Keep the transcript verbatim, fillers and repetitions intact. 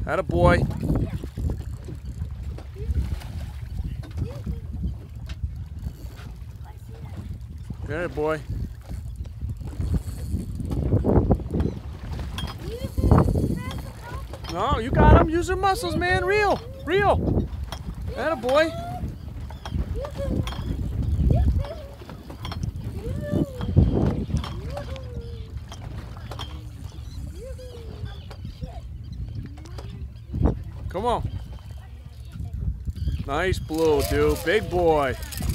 Atta boy. Atta boy. No, you got him. Use your muscles, man. Reel. Reel. Atta boy. Come on. Nice blue, dude. Big boy.